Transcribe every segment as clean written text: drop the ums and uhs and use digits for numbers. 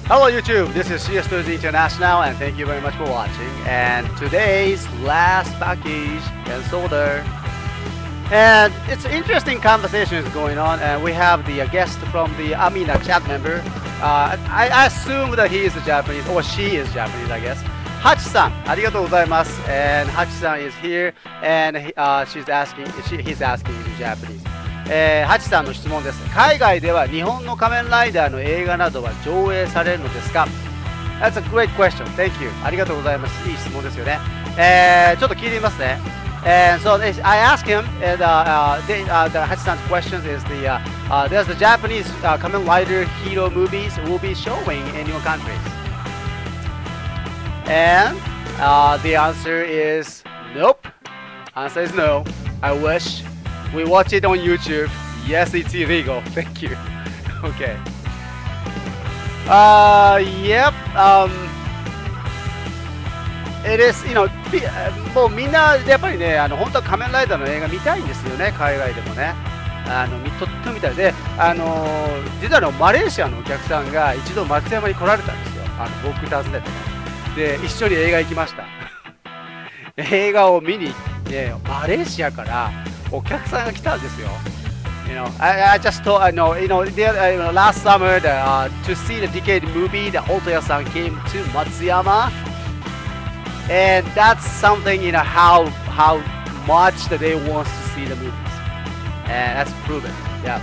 Hello YouTube, this is CS2Z International and thank you very much for watching. And today's last package and solder. And it's interesting conversations going on, and we have the guest from the Amina chat member. I assume that he is Japanese, or she is Japanese, I guess. Hachi-san, ありがとうございます. And Hachi-san is here, and he's asking in Japanese. ハチさんの質問です。海外では日本の仮面ライダーの映画などは上映されるのですか？ That's a great question. Thank you. ありがとうございます。いい質問ですよね。ちょっと聞いてみますね。And so I asked him, and the Hachi-san's question is does the Japanese Kamen Rider hero movies will be showing in your countries? And the answer is nope. Answer is no. I wish. We watch it on YouTube. Yes, it's illegal. Thank you. Okay. Yep. It is, もうみんなやっぱりね、本当は仮面ライダーの映画見たいんですよね、海外でもね。とっても見たいで、実はマレーシアのお客さんが一度松山に来られたんですよ。僕訪ねてね。で、一緒に映画行きました。映画を見に行って、マレーシアからお客さんが来たんですよ。I just told, last summer to see the Decade movie, the Otoya-san came to Matsuyama, and that's something, how much that they want to see the movies, and that's proven. Yeah.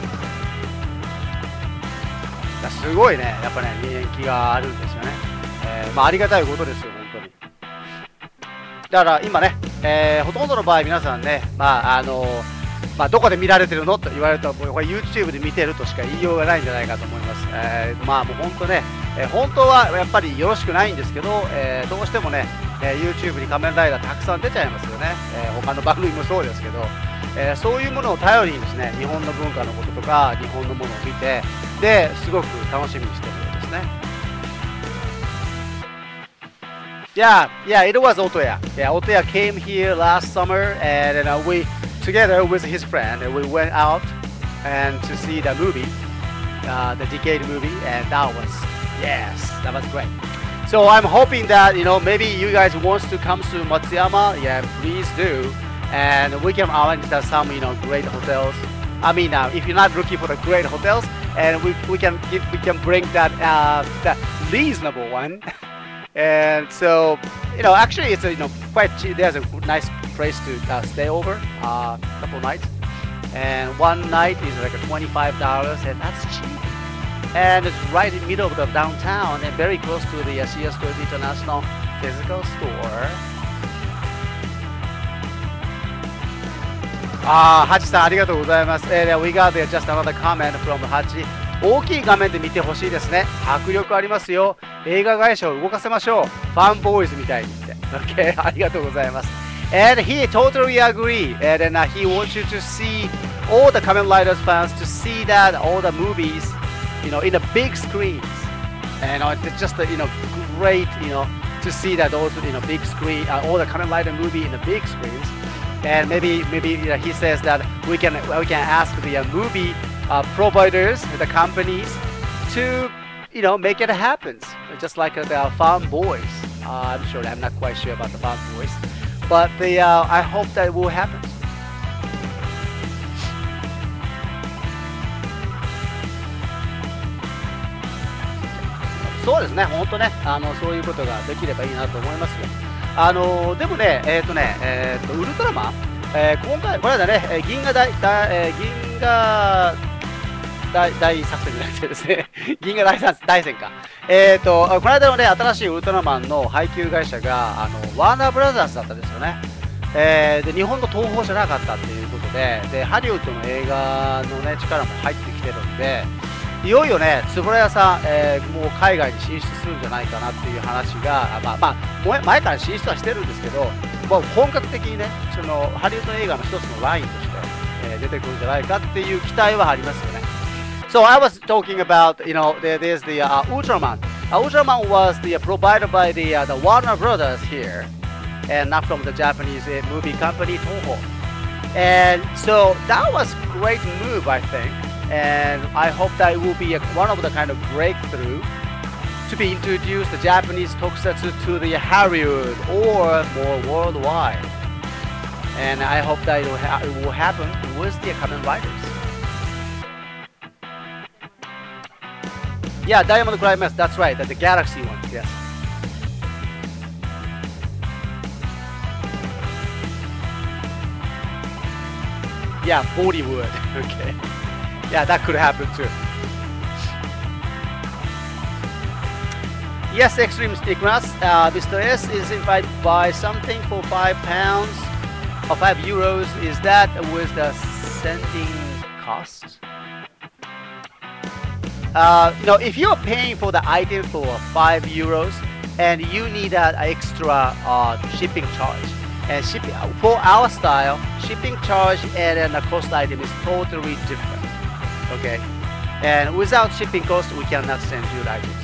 すごいね、やっぱね、人気があるんですよね。ありがたいことですよ、本当に。だから今ね、ほとんどの場合皆さんね、どこで見られてるのと言われると、これ YouTube で見てるとしか言いようがないんじゃないかと思います。もう本当ね、本当はやっぱりよろしくないんですけど、どうしてもね、YouTube に仮面ライダーたくさん出ちゃいますよね。他の番組もそうですけど、そういうものを頼りにですね、日本の文化のこととか、日本のものを見て、ですごく楽しみにしてるようですね。Yeah, it was Otoya. Yeah, Otoya came here last summer, and we, together with his friend, we went out and to see the movie, the Decade movie, and that was great. So I'm hoping that maybe you guys want to come to Matsuyama. Yeah, please do, and we can arrange some great hotels. I mean, if you're not looking for the great hotels, and we can bring that reasonable one. And so, actually, it's quite cheap. There's a nice place to stay over a couple nights, and one night is like $25, and that's cheap. And it's right in the middle of the downtown, and very close to the CS2Z International physical store. ハチさんありがとうございます。We got just another comment from ハチ。大きい画面で見てほしいですね。迫力ありますよ。映画会社を動かせましょう。ファンボーイズみたいにって。Okay, ありがとうございます。And he totally agree. And he wants you to see all the Kamen Riders fans to see that all the movies, in the big screens. And it's just great, to see that those big screen, all the Kamen Rider movie in the big screens. And maybe he says that we can ask the movie providers, the companies, to make it happen, just like the farm boys. I'm not quite sure about the farm boys, but I hope that it will happen. そうですね、本当ね、そういうことができればいいなと思いますよ。でもね、ウルトラマン、今回この間ね、銀河大作戦じゃなくてですね、銀河大戦か。この間のね、新しいウルトラマンの配給会社が、ワーナーブラザーズだったんですよね。で、日本の東宝じゃなかったっていうことで、ハリウッドの映画のね、力も入ってきてるんで、いよいよね、円谷さん、もう海外に進出するんじゃないかなっていう話が、前から進出はしてるんですけど、もう本格的にね、ハリウッド映画の一つのラインとして、出てくるんじゃないかっていう期待はありますよね。So I was talking about, there's the Ultraman. Ultraman was provided by the Warner Brothers here, and not from the Japanese movie company Toho. And so that was a great move, I think. And I hope that it will be one of the kind of breakthrough to be introduced the Japanese tokusatsu to the Hollywood or more worldwide. And I hope that it will happen with the Kamen Riders. Yeah, Diamond Climax, that's right, the Galaxy one, yes. Yeah, Bollywood, okay. Yeah, that could happen too. Yes, Extreme Nicholas, Mr. S is invited to buy something for £5 or €5. Is that with the sending cost? If you're paying for the item for €5 and you need an extra shipping charge, and shipping for our style, shipping charge and then the cost item is totally different. Okay, and without shipping cost, we cannot send you the items.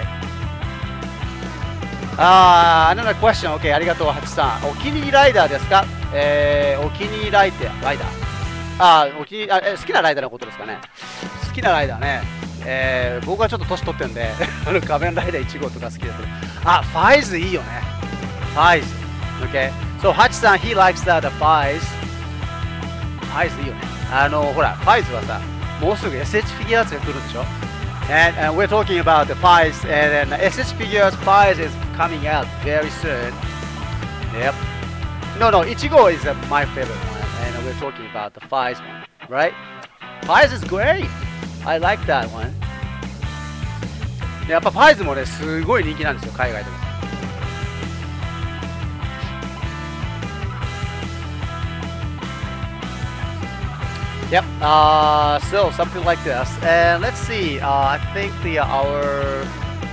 Another question. OK、ありがとう、ハチさん。お気に入りライダーですか？お気に入りライダー。好きなライダーのことですかね。好きなライダーね。僕はちょっと年取ってんで、仮面ライダー1号とか好きですけど。ファイズいいよね。ファイズ。OK。So、ハチさん、he likes the Fies。ファイズいいよね。ほら、ファイズはさ、もうすぐ SH フィギュアーズが来るんでしょ？ And we're talking about the Fies, and then SH Figures Fies is coming out very soon. Yep. No, Ichigo is my favorite one, and we're talking about the Fies one, right? Fies is great. I like that one. やっぱ Fies もね、すごい人気なんですよ、海外でも。Yep. So something like this, and let's see. I think our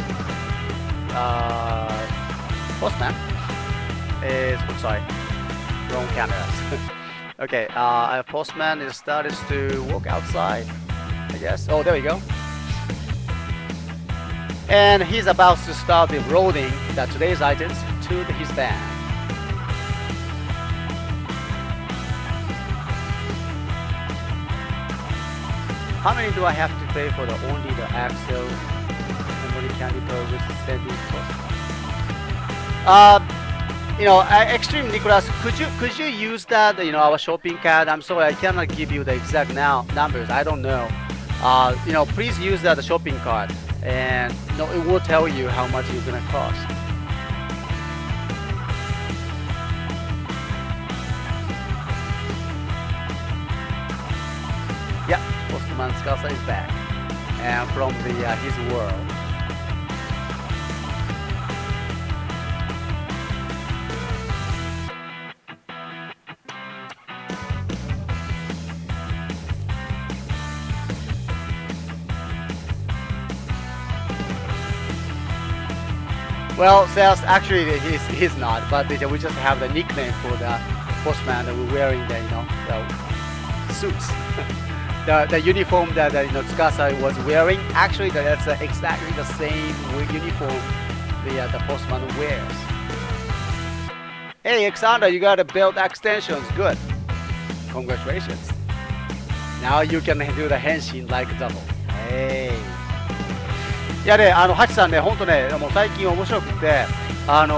postman is. Sorry, wrong cameras. Okay. Our postman is started to walk outside, I guess. Oh, there we go. And he's about to start the loading today's items to his van. How many do I have to pay for only the axle memory candy with sending cost? Extreme Nicholas, could you use that our shopping card? I'm sorry, I cannot give you the exact numbers. I don't know. Please use the shopping card, and it will tell you how much it's gonna cost. Yeah. Postman Skasa is back, and from his world. Well, Sales, actually he's not, but we just have the nickname for the postman that we're wearing the suits. The uniform that Tsukasa was wearing, actually that's exactly the same uniform the postman wears. Hey, Alexander, you got a belt extensions. Good. Congratulations. Now you can do the henshin like double. Hey. いやね、ハチさんね、ほんとね、もう最近面白くて、仮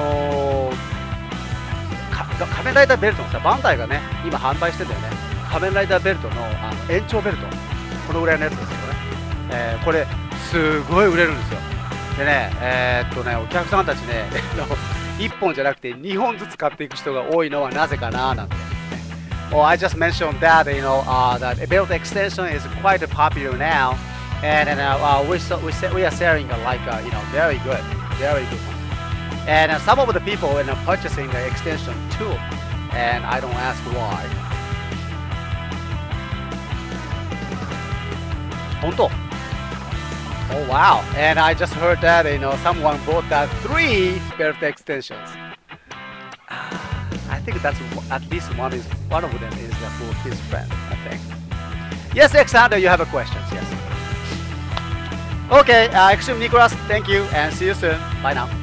面ライダーベルトのさ、バンダイがね、今販売してんだよね。仮面ライダーベルトの延長ベルト、このぐらいのやつですけどね、これすごい売れるんですよ。でね、お客さんたちね、1本じゃなくて2本ずつ買っていく人が多いのはなぜかななんて。Well, I just mentioned that that belt extension is quite popular now, and we are selling very good one. And some of the people are purchasing the extension too, and I don't ask why. 本当? Oh wow! And I just heard that someone bought that 3 belt extensions. I think that's at least one of them is for his friend. I think. Yes, Alexander, you have a question? Yes. Okay, Extreme Nicholas, thank you, and see you soon. Bye now.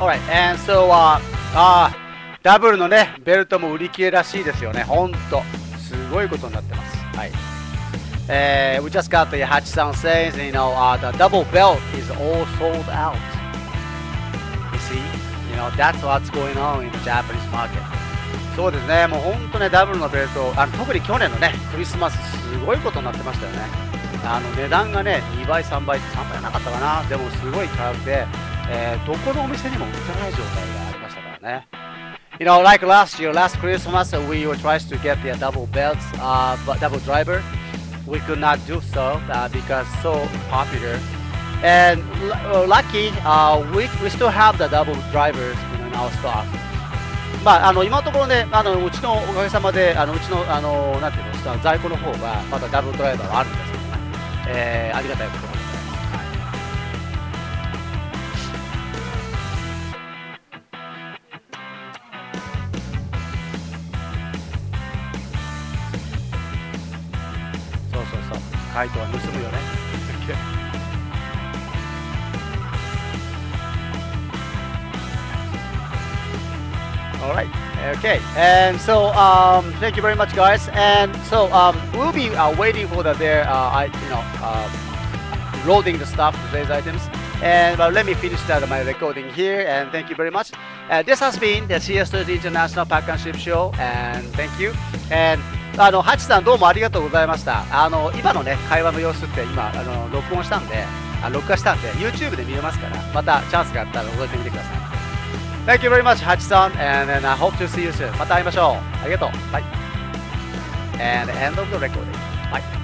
Alright, and so, ダブルのね、ベルトも売り切れらしいですよね。ほんと。すごいことになってます。はい。We just got the Hachisan says, the double belt is all sold out. You see? That's what's going on in the Japanese market. そうですね、もう本当ね、ダブルのベルト、特に去年のね、クリスマス、すごいことになってましたよね。値段がね、2倍、3倍、3倍なかったかな。でもすごい価格で、どこのお店にも売ってない状態がありましたからね。Like last year, last Christmas, we were trying to get the double belts, double driver. We could not do so because so popular. And lucky, we still have the double drivers in our stock. まあ、今のところね、うちのおかげさまで、うちの、なんていうの、在庫の方が、まだダブルドライバーはあるんですけどね。ありがたいことです。そうそうそう。カイトは盗むよね。Alright, okay, and so thank you very much, guys. And so we'll be waiting for their loading the stuff, today's items. And let me finish my recording here. And thank you very much. This has been the CS30 International Pack and Ship Show. And thank you. And ハチさんどうもありがとうございました。今のね会話の様子って今録音したんで、録画したんで YouTube で見れますから、またチャンスがあったら覗いてみてください。Thank you very much, Hachi-san, and I hope to see you soon. また会いましょう。ありがとう。Bye. And end of the recording. Bye.